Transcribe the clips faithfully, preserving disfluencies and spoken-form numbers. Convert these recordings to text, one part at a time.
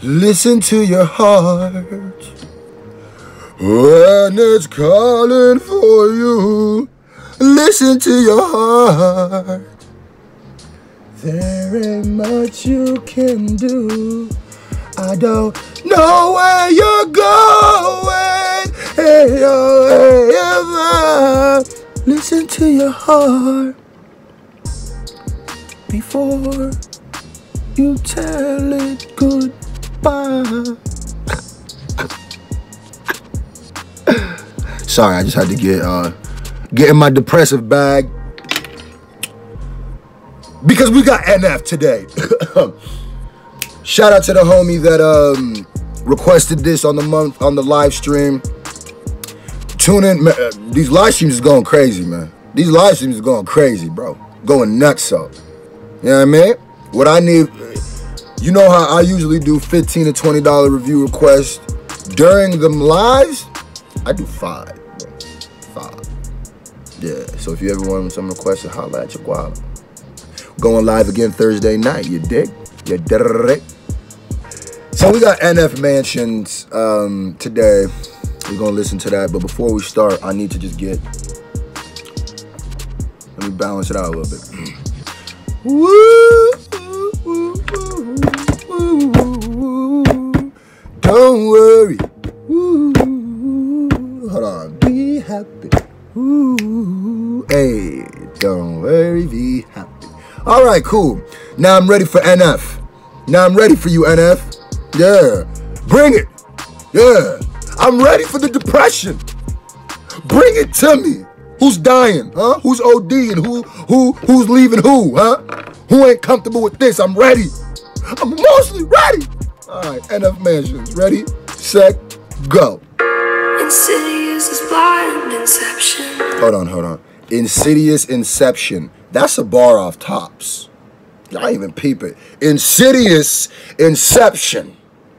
Listen to your heart when it's calling for you. Listen to your heart. There ain't much you can do. I don't know where you're going. Hey, oh, hey, ever. Listen to your heart before you tell it goodbye. Sorry, I just had to get uh, get in my depressive bag because we got N F today. Shout out to the homie that um, requested this on the month on the live stream. Tune in. Man, these live streams is going crazy, man. These live streams is going crazy, bro. Going nuts, so. You know what I mean? What I need, you know how I usually do fifteen to twenty dollar review requests during them lives? I do five, bro. Five. Yeah. So if you ever want some requests, holla at your guava. Going live again Thursday night. You dig? You dig? So we got N F Mansions um, today. We're gonna listen to that, but before we start, I need to just get. Let me balance it out a little bit. Woo, woo, woo, woo, don't worry. Woo, hold on. Be happy. Woo, hey, don't worry. Be happy. All right, cool. Now I'm ready for N F. Now I'm ready for you, N F. Yeah, bring it. Yeah, I'm ready for the depression. Bring it to me. Who's dying, huh? Who's ODing? Who, who, who's leaving who, huh? Who ain't comfortable with this? I'm ready. I'm mostly ready. All right, N F Mansions. Ready, set, go. Insidious is blind inception. Hold on, hold on. Insidious Inception. That's a bar off Tops. I ain't even peep it. Insidious Inception.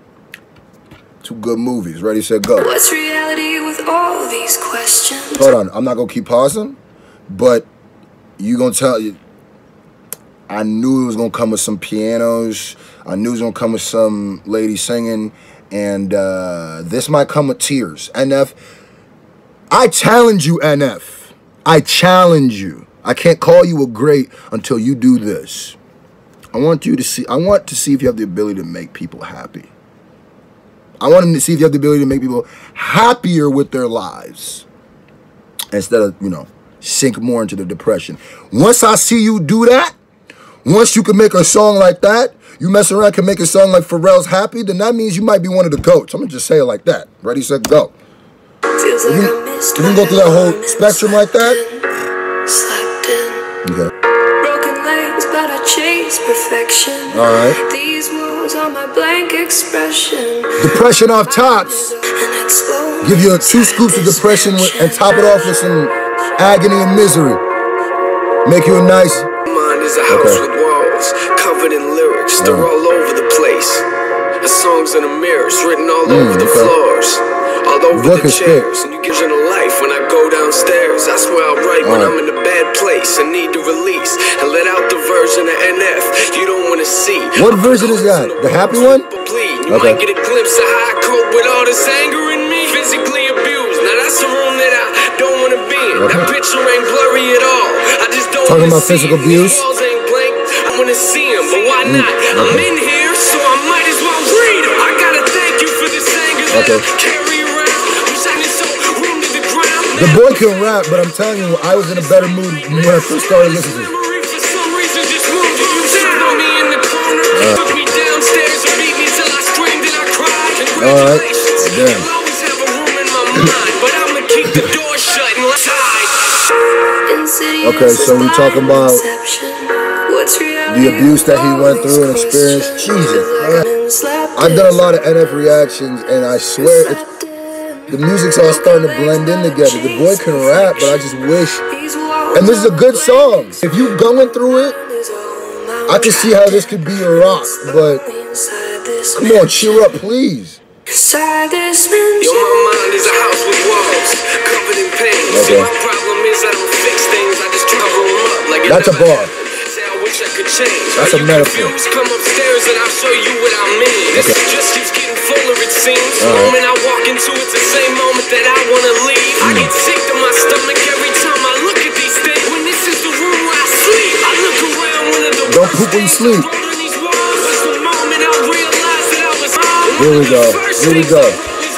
Two good movies. Ready, set, go. What's reality with all these questions? Hold on. I'm not going to keep pausing, but you going to tell you. I knew it was going to come with some pianos. I knew it was going to come with some lady singing. And uh, this might come with tears. N F, I challenge you, N F. I challenge you. I can't call you a great until you do this. I want you to see. I want to see if you have the ability to make people happy. I want them to see if you have the ability to make people happier with their lives instead of, you know, sink more into the depression. Once I see you do that, once you can make a song like that, you mess around can make a song like Pharrell's Happy, then that means you might be one of the GOATs. I'm going to just say it like that. Ready, set, go. Feels like you, I missed you can go through that whole spectrum like that? Slept in. Okay. Broken legs, but I chase perfection. All right. These moves are my blank expression. Depression off Tops. Give you a two scoops of depression with, and top it off with some agony and misery. Make you a nice. Mind is a house okay. with walls covered in lyrics. They're yeah. all over the place. The songs in the mirrors written all mm, over the okay. floors. All over Book the chairs, and you give it a life when I go downstairs. I swear I'll write when right. I'm in a bad place and need to release and let out the version of N F you don't want to see. What version is that? The happy one? You okay. might get a glimpse of how I cope with all this anger in me. Physically abused. Now that's a room that I don't want to be in. Okay. That picture ain't blurry at all. I just don't Talking about physical abuse. Walls ain't blank. I want to see them, but why not? Mm, okay. I'm in here, so I might as well read them. I gotta thank you for this anger okay. that I carry. The boy can rap, but I'm telling you, I was in a better mood when I first started listening to it. Alright, damn. Okay, so we talking about the abuse that he went through and experienced. Jesus, man. I've done a lot of N F reactions, and I swear it's the music's all starting to blend in together. The boy can rap, but I just wish. And this is a good song. If you going through it, I can see how this could be a rock. But come on, cheer up, please. Yo, my mind is a house with walls covered in pain. Okay. See, my problem is I don't fix things. I just cover them up like it That's a bar. Say I wish I could change. That's a metaphor. Come upstairs and I'll show you what I mean. Okay. Just sleep. Here we go. Here we go.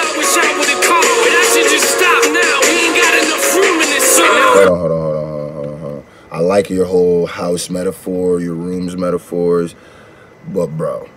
Hold on, hold on, hold on, hold on, hold on, hold on. I like your whole house metaphor, your rooms metaphors, but bro,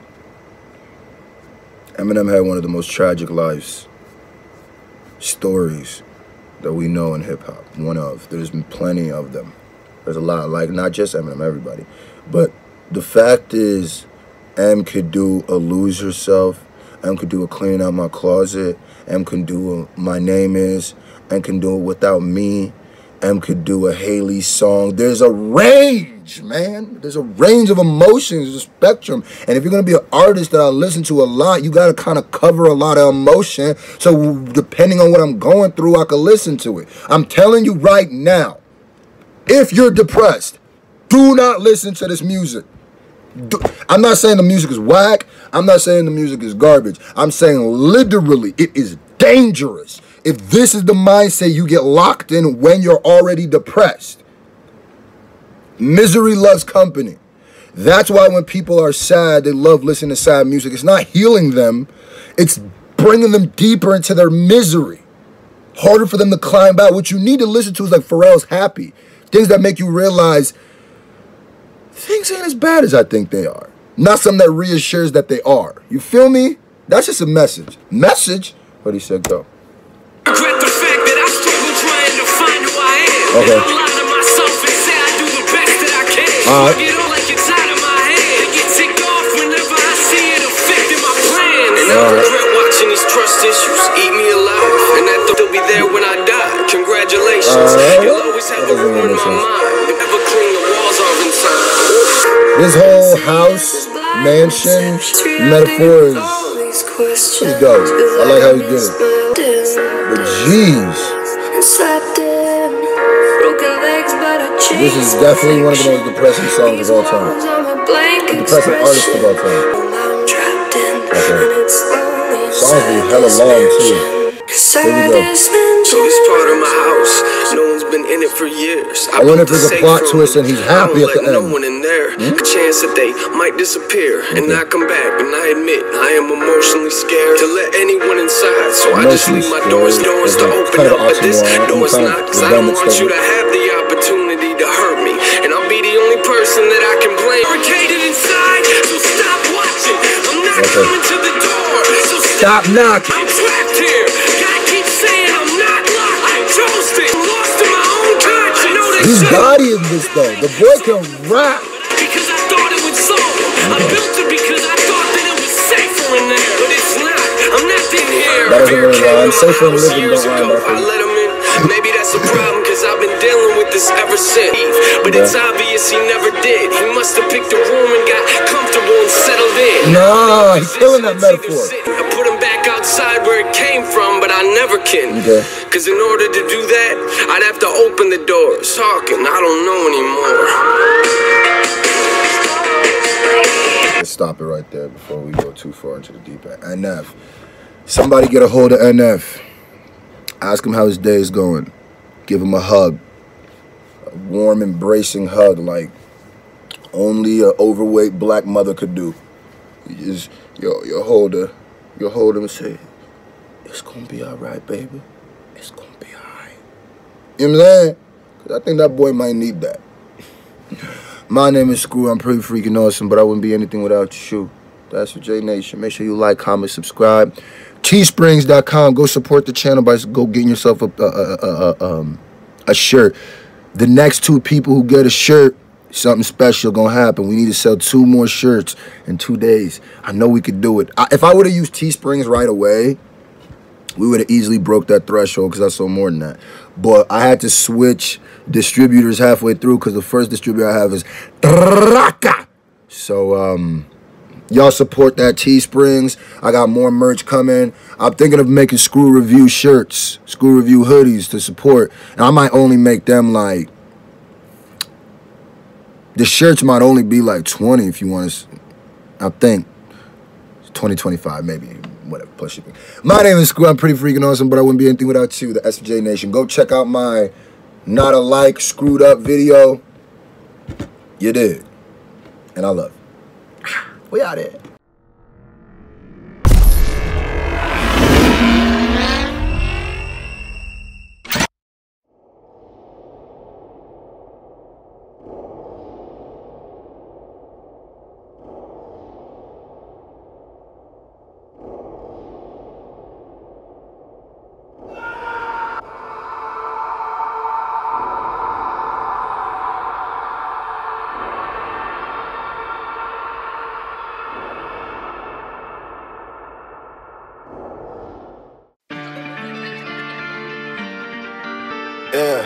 Eminem had one of the most tragic lives stories that we know in hip hop. One of. There's been plenty of them. There's a lot, like not just Eminem, everybody. But the fact is, M could do a Lose Yourself, M could do a Clean Out My Closet, M can do a My Name Is, M can do it Without Me, M could do a Haley song. There's a range, man. There's a range of emotions, there's a spectrum. And if you're gonna be an artist that I listen to a lot, you gotta kind of cover a lot of emotion. So depending on what I'm going through, I can listen to it. I'm telling you right now, if you're depressed, do not listen to this music. Do, I'm not saying the music is whack. I'm not saying the music is garbage. I'm saying literally it is dangerous. If this is the mindset you get locked in when you're already depressed. Misery loves company. That's why when people are sad, they love listening to sad music. It's not healing them. It's bringing them deeper into their misery. Harder for them to climb out. What you need to listen to is like Pharrell's Happy. Things that make you realize things ain't as bad as I think they are. Not something that reassures that they are. You feel me? That's just a message. Message? What he said, go. Regret the fact that I struggle trying to find who I am. Okay. And I lie to myself and say I do the best that I can. All right. I get all like it's out of my head. I get ticked off whenever I see it affecting my plan. And I All right. regret watching these trust issues eat me alive. And I thought they'll be there when I die. Congratulations. All right. You'll always have a room in my mind. But never clean the walls off inside. This whole house, mansion, metaphor is pretty dope. I like how he did it. But jeez, this is definitely one of the most depressing songs of all time. Depressing artist of all time. Okay. Songs be hella long too. Here we go. So this part of my house, no one's been in it for years. I wonder if there's a plot twist and he's happy at the end. No one in there. Hmm? A chance that they might disappear and not come back. And I admit I am emotionally scared to let anyone inside. So I just leave my doors, doors to open up. But this door's not, cause I don't want you to have the opportunity to hurt me. And I'll be the only person that I can blame. Barricaded inside, so stop watching. I'm not coming to the door, so Stop knocking. I'm trapped here. Gotta keep saying I'm not locked. I'm toasted. I'm lost in my own conscience. He's bodying this though. The boy can rap. Because I thought it would solve it. I built it because I thought that it was safer in there. But it's not. I'm not in here. That doesn't really rhyme. Safer in living Years don't ago, rhyme. I let him in. Maybe that's a problem because I've been dealing with this ever since. But it's obvious he never did. He must have picked a room and got comfortable and settled in. Nah, he's killing that metaphor. I put him back outside where it came from, but I never can. Okay. Cause in order to do that, I'd have to open the doors. Talking, I don't know anymore. Let's stop it right there before we go too far into the deep end. N F. Somebody get a hold of N F. Ask him how his day is going. Give him a hug. A warm, embracing hug like only an overweight black mother could do. You just, yo, you hold her. You hold him and say, it's gonna be all right, baby. It's gonna be all right. You know what I'm saying? Because I think that boy might need that. My name is Screw. I'm pretty freaking awesome, but I wouldn't be anything without you. That's for J Nation. Make sure you like, comment, subscribe. Teesprings dot com. Go support the channel by go getting yourself a, a, a, a, um, a shirt. The next two people who get a shirt, something special gonna happen. We need to sell two more shirts in two days. I know we could do it. I, if I would have used Teesprings right away, we would have easily broke that threshold because I sold more than that. But I had to switch distributors halfway through because the first distributor I have is Draka. So, um... y'all support that Teesprings. I got more merch coming. I'm thinking of making Screw Review shirts, Screw Review hoodies to support. And I might only make them like, the shirts might only be like twenty if you want to, I think, twenty, twenty-five maybe, whatever, plus shipping. My name is Screw. I'm pretty freaking awesome, but I wouldn't be anything without you, the S F J Nation. Go check out my Not Alike Screwed Up video. You did. and I love you. We out here. Yeah.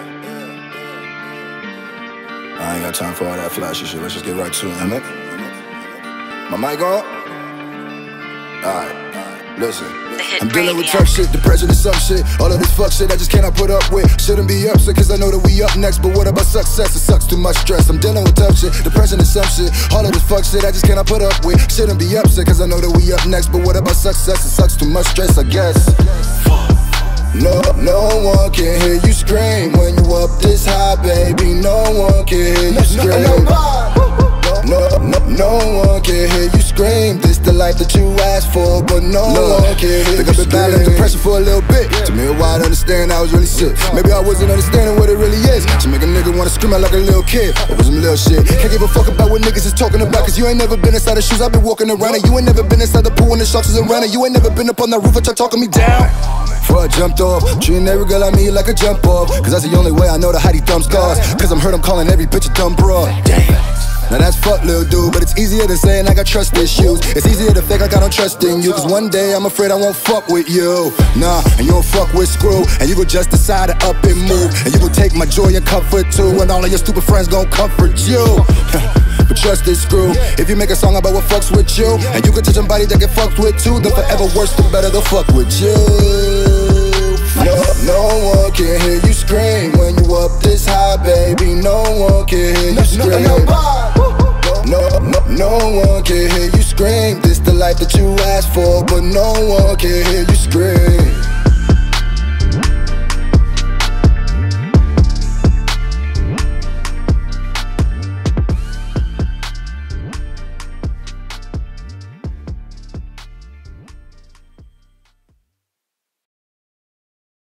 I ain't got time for all that flashy shit. Let's just get right to it, man. My mic on? Alright, listen. I'm dealing with tough shit, depression and some shit. All of this fuck shit I just cannot put up with. Shouldn't be upset cause I know that we up next. But what about success? It sucks too much stress. I'm dealing with tough shit, depression and some shit. All of this fuck shit I just cannot put up with. Shouldn't be upset cause I know that we up next. But what about success? It sucks too much stress, I guess. No, no one can hear you scream when you up this high, baby. No one can hear you scream. No, no, no one can hear you scream. This the life that you asked for, but no Look, one can hear think you I've been battling depression for a little bit. Yeah. To me, why I understand I was really sick. Maybe I wasn't understanding what it really is. To make a nigga wanna scream out like a little kid over some little shit. Can't give a fuck about what niggas is talking about, cause you ain't never been inside the shoes I've been walking around it. You ain't never been inside the pool when the sharks is around it. You ain't never been up on that roof and try talking me down. Before I jumped off, treating every girl I meet like a jump off. Cause that's the only way I know to hide these dumb scars. Cause I'm hurt, I'm calling every bitch a dumb broad. Damn. Now that's fuck, little dude, but it's easier than saying I got trust issues. It's easier to fake like I don't trust in you. Cause one day I'm afraid I won't fuck with you. Nah, and you don't fuck with screw. And you gon' just decide to up and move. And you gon' take my joy and comfort too. And all of your stupid friends gon' comfort you. But trust is screw. If you make a song about what fucks with you, and you can touch somebody that get fucked with too, then forever worse the better they'll fuck with you. No, no one can hear you scream when you up this high, baby. No one can hear you scream. No, no, no one can hear you scream. This the life that you asked for, but no one can hear you scream.